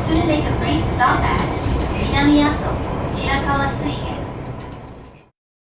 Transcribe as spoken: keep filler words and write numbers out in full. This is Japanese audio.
To make a brief stop at 南阿蘇白川水